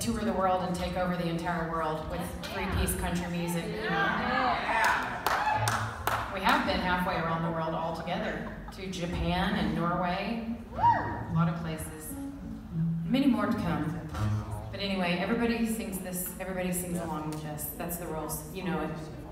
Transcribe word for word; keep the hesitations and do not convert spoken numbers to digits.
tour the world and take over the entire world with three-piece country music, you know. We have been halfway around the world all together, to Japan and Norway, a lot of places. Many more to come. But anyway, everybody sings this, everybody sings along with us. That's the rules, you know it.